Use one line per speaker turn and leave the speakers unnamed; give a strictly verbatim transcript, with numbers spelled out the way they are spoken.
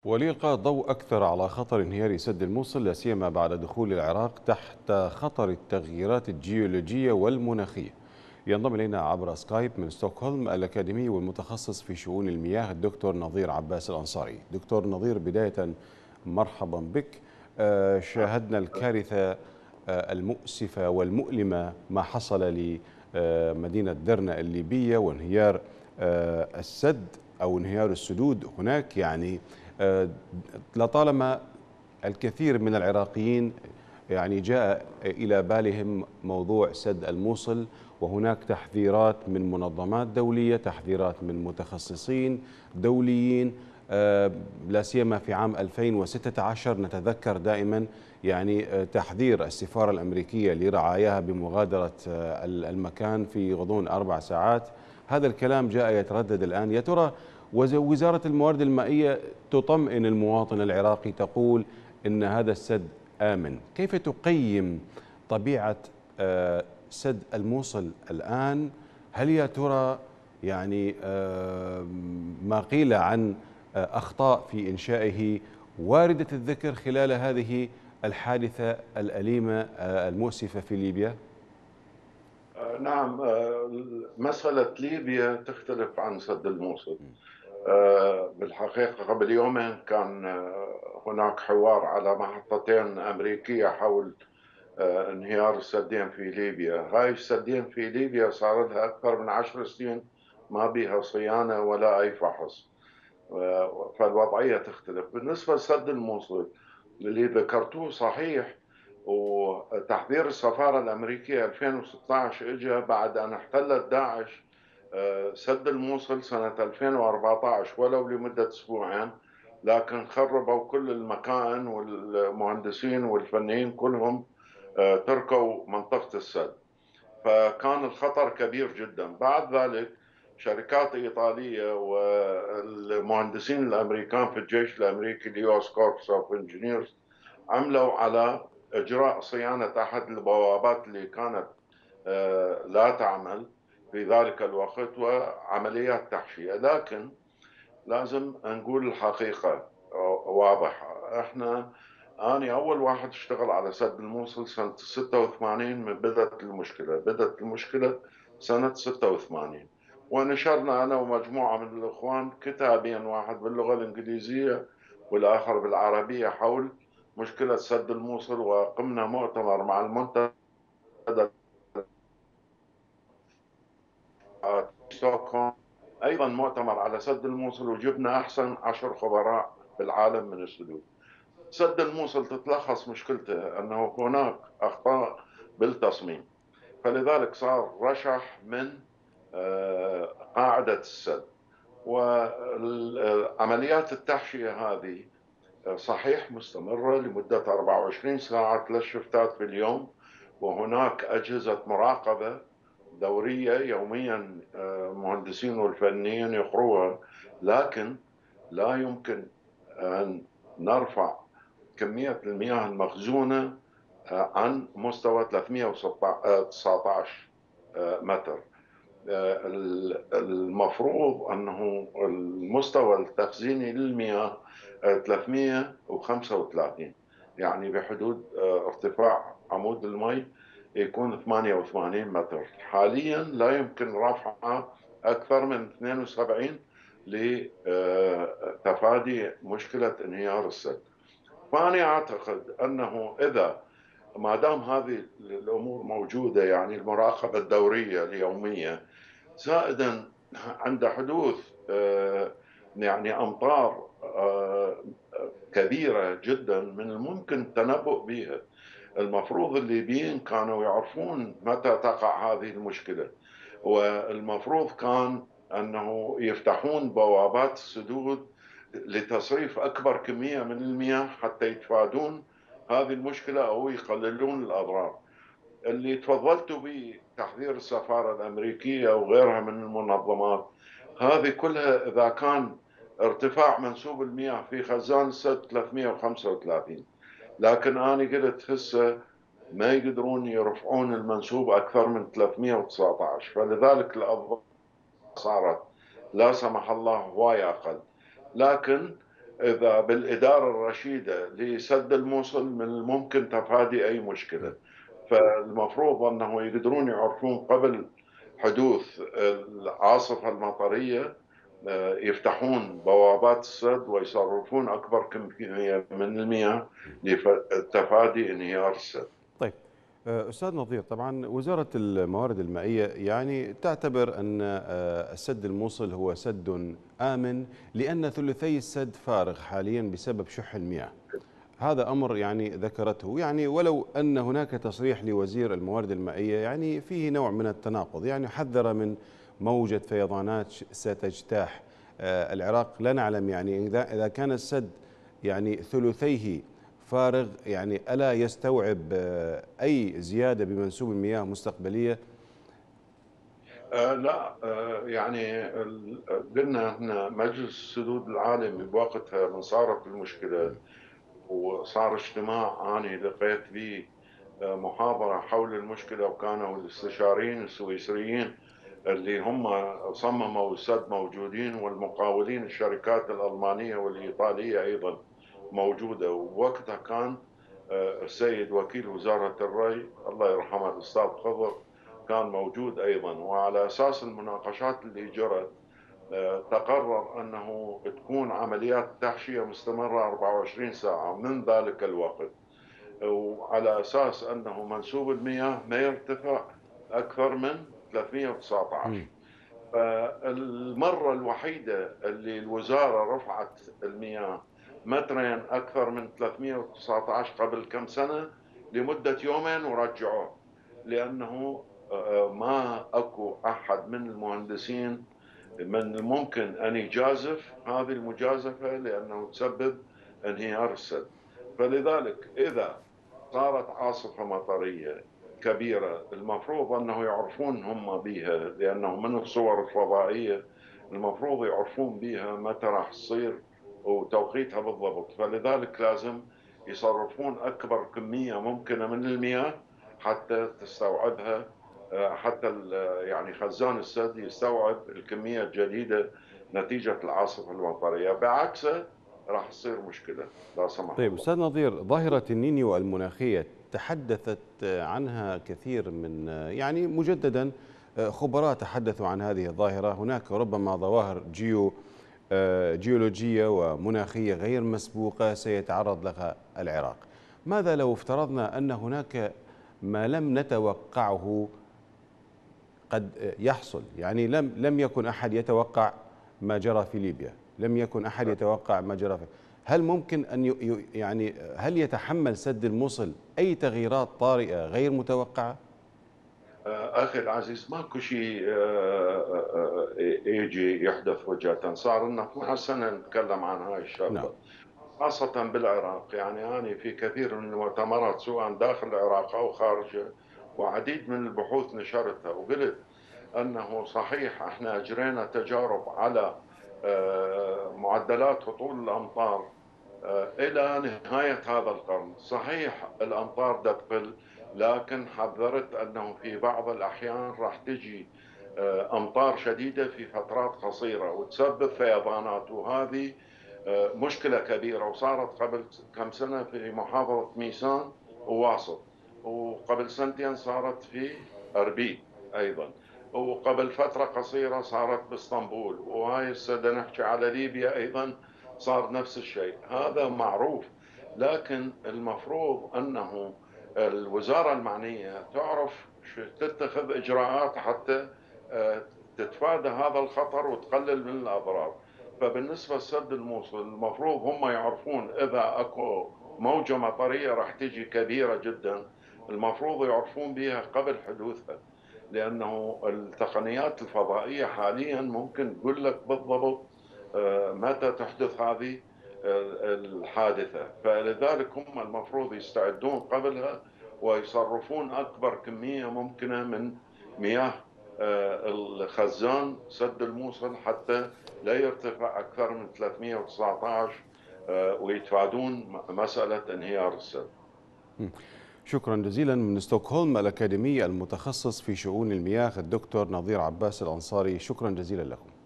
ولإلقاء الضوء أكثر على خطر انهيار سد الموصل لا سيما بعد دخول العراق تحت خطر التغييرات الجيولوجية والمناخية، ينضم إلينا عبر سكايب من ستوكهولم الأكاديمي والمتخصص في شؤون المياه الدكتور نظير عباس الأنصاري. دكتور نظير، بداية مرحبا بك. آه، شاهدنا الكارثة آه، المؤسفة والمؤلمة ما حصل لمدينة درنا الليبية وانهيار آه، السد أو انهيار السدود هناك. يعني آه، لطالما الكثير من العراقيين يعني جاء إلى بالهم موضوع سد الموصل، وهناك تحذيرات من منظمات دولية، تحذيرات من متخصصين دوليين، آه، لا سيما في عام ألفين وستة عشر نتذكر دائما يعني آه، تحذير السفارة الأمريكية لرعاياها بمغادرة آه، المكان في غضون أربع ساعات. هذا الكلام جاء يتردد الآن. يا ترى وزارة الموارد المائية تطمئن المواطن العراقي، تقول إن هذا السد آمن. كيف تقيم طبيعة آه، سد الموصل الآن؟ هل يا ترى يعني آه، ما قيل عن آه، أخطاء في إنشائه واردة الذكر خلال هذه الحادثة الأليمة آه، المؤسفة في ليبيا؟
آه، نعم. آه، مسألة ليبيا تختلف عن سد الموصل. آه، بالحقيقة قبل يومين كان آه، هناك حوار على محطتين أمريكية حول آه، انهيار السدين في ليبيا. هاي السدين في ليبيا صار لها أكثر من عشر سنين ما بها صيانة ولا أي فحص. آه، فالوضعية تختلف. بالنسبة لسد الموصل اللي ذكرتوه صحيح، وتحذير السفارة الأمريكية ألفين وستة عشر إجا بعد أن احتلت داعش آه، سد الموصل سنة ألفين وأربعة عشر ولو لمدة أسبوعين، لكن خربوا كل المكان والمهندسين والفنيين كلهم آه، تركوا منطقة السد، فكان الخطر كبير جدا. بعد ذلك شركات إيطالية والمهندسين الأمريكان في الجيش الأمريكي اليو اس كوربس اوف انجينيرز عملوا على إجراء صيانة أحد البوابات اللي كانت آه، لا تعمل في ذلك الوقت وعمليات تحشية. لكن لازم نقول الحقيقة واضحة. احنا أنا أول واحد اشتغل على سد الموصل سنة ستة وثمانين. من بدأت المشكلة بدأت المشكلة سنة ستة وثمانين، ونشرنا أنا ومجموعة من الإخوان كتابين، واحد باللغة الإنجليزية والآخر بالعربية، حول مشكلة سد الموصل. وقمنا مؤتمر مع المنتدى ستوكهولم، أيضا مؤتمر على سد الموصل، وجبنا أحسن عشر خبراء بالعالم من السدود. سد الموصل تتلخص مشكلته أنه هناك أخطاء بالتصميم، فلذلك صار رشح من آه، قاعدة السد. وعمليات التحشية هذه آه، صحيح مستمرة لمدة أربعة وعشرين ساعة، ثلاث شفتات في اليوم، وهناك أجهزة مراقبة دورية يوميا آه، مهندسين والفنيين يقروها. لكن لا يمكن أن نرفع كمية المياه المخزونة آه، عن مستوى ثلاثمئة وتسعة عشر آه، متر. آه، المفروض أنه المستوى التخزيني للمياه آه، ثلاثمئة وخمسة وثلاثين، يعني بحدود آه، ارتفاع عمود المي يكون ثمانية وثمانين متر. حاليا لا يمكن رفعها أكثر من اثنين وسبعين لتفادي مشكلة انهيار السد. فأنا أعتقد أنه إذا ما دام هذه الأمور موجودة، يعني المراقبة الدورية اليومية، زائدا عند حدوث آه، يعني أمطار آه، كبيرة جدا من الممكن التنبؤ بها، المفروض الليبيين كانوا يعرفون متى تقع هذه المشكلة، والمفروض كان أنه يفتحون بوابات السدود لتصريف أكبر كمية من المياه حتى يتفادون هذه المشكلة أو يقللون الأضرار. اللي تفضلت به تحذير السفارة الأمريكية وغيرها من المنظمات هذه كلها، إذا كان ارتفاع منسوب المياه في خزان السد ثلاثمئة وخمسة وثلاثين، لكن أنا قلت هسه ما يقدرون يرفعون المنسوب أكثر من ثلاثمئة وتسعة عشر، فلذلك الأضرار صارت لا سمح الله هواي أقل. لكن إذا بالإدارة الرشيدة لسد الموصل من الممكن تفادي أي مشكلة. فالمفروض أنه يقدرون يعرفون قبل حدوث العاصفة المطرية، آه، يفتحون بوابات السد ويصرفون أكبر كمية من المياه لتفادي انهيار السد.
طيب آه، أستاذ نظير، طبعا وزارة الموارد المائية يعني تعتبر أن آه، السد الموصل هو سد آمن لأن ثلثي السد فارغ حاليا بسبب شح المياه. هذا أمر يعني ذكرته، يعني ولو أن هناك تصريح لوزير الموارد المائية يعني فيه نوع من التناقض، يعني حذر من موجة فيضانات ستجتاح آه، العراق. لا نعلم يعني إذا إذا كان السد يعني ثلثيه فارغ، يعني ألا يستوعب آه، أي زيادة بمنسوب المياه مستقبلية؟
آه لا، آه يعني ال- قلنا احنا مجلس السدود العالمي بوقتها من صارت المشكلة وصار اجتماع أنا لقيت به آه، محاضرة حول المشكلة، وكانوا الاستشاريين السويسريين اللي هم صمموا السد موجودين، والمقاولين الشركات الألمانية والإيطالية أيضا موجودة. ووقتها كان آه، السيد وكيل وزارة الري الله يرحمه الأستاذ خضر كان موجود أيضا. وعلى أساس المناقشات اللي جرت آه، تقرر أنه تكون عمليات تحشية مستمرة أربعة وعشرين ساعة من ذلك الوقت، وعلى أساس أنه منسوب المياه ما يرتفع أكثر من ثلاثمئة وتسعة عشر. فالمرة الوحيدة اللي الوزارة رفعت المياه مترين أكثر من ثلاثمئة وتسعة عشر قبل كم سنة لمدة يومين ورجعوه، لأنه آه، ما أكو أحد من المهندسين من الممكن أن يجازف هذه المجازفة، لأنه تسبب انهيار السد. فلذلك إذا صارت عاصفة مطرية كبيرة المفروض أنه يعرفون هم بها، لأنه من الصور الفضائية المفروض يعرفون بها متى راح تصير وتوقيتها بالضبط. فلذلك لازم يصرفون أكبر كمية ممكنة من المياه حتى تستوعبها، آه، حتى يعني خزان السد يستوعب الكمية الجديدة نتيجة العاصفة المطرية. بعكسه راح تصير مشكلة لا سمح
طيب
الله.
أستاذ نظير، ظاهرة النينيو المناخية تحدثت عنها كثير من يعني مجددا خبراء تحدثوا عن هذه الظاهرة. هناك ربما ظواهر جيو جيولوجية ومناخية غير مسبوقة سيتعرض لها العراق. ماذا لو افترضنا أن هناك ما لم نتوقعه قد يحصل؟ يعني لم لم يكن أحد يتوقع ما جرى في ليبيا، لم يكن أحد يتوقع ما جرى في، هل ممكن أن ي- يعني هل يتحمل سد الموصل أي تغييرات طارئة غير متوقعة؟
آه، أخي العزيز ماكو شيء آه، آه، آه، يجي يحدث فجأة. صار لنا اثنتا عشرة سنة نتكلم عن هاي
نعم.
الشغلة، خاصة بالعراق. يعني أنا في كثير من المؤتمرات سواء داخل العراق أو خارجه وعديد من البحوث نشرتها، وقلت أنه صحيح احنا أجرينا تجارب على آه، معدلات هطول الأمطار آه، إلى نهاية هذا القرن. صحيح الأمطار تقل، لكن حذرت أنه في بعض الأحيان راح تجي آه، أمطار شديدة في فترات قصيرة وتسبب فيضانات، وهذه آه، مشكلة كبيرة. وصارت قبل كم سنة في محافظة ميسان وواسط، وقبل سنتين صارت في أربيل أيضا، وقبل فترة قصيرة صارت باسطنبول، وهاي السنة نحكي على ليبيا أيضا صار نفس الشيء. هذا معروف، لكن المفروض أنه الوزارة المعنية تعرف تتخذ إجراءات حتى آه، تتفادى هذا الخطر وتقلل من الأضرار. فبالنسبة لسد الموصل المفروض هم يعرفون إذا أكو موجة مطرية راح تجي كبيرة جدا، المفروض يعرفون بها قبل حدوثها، لأنه التقنيات الفضائية حاليا ممكن تقول لك بالضبط آه، متى تحدث هذه آه، الحادثة. فلذلك هم المفروض يستعدون قبلها ويصرفون أكبر كمية ممكنة من مياه آه، الخزان سد الموصل حتى لا يرتفع أكثر من ثلاثمئة وتسعة عشر، آه، ويتفادون مسألة انهيار السد.
شكرا جزيلا. من ستوكهولم الأكاديمي المتخصص في شؤون المياه الدكتور نظير عباس الأنصاري، شكرا جزيلا لكم.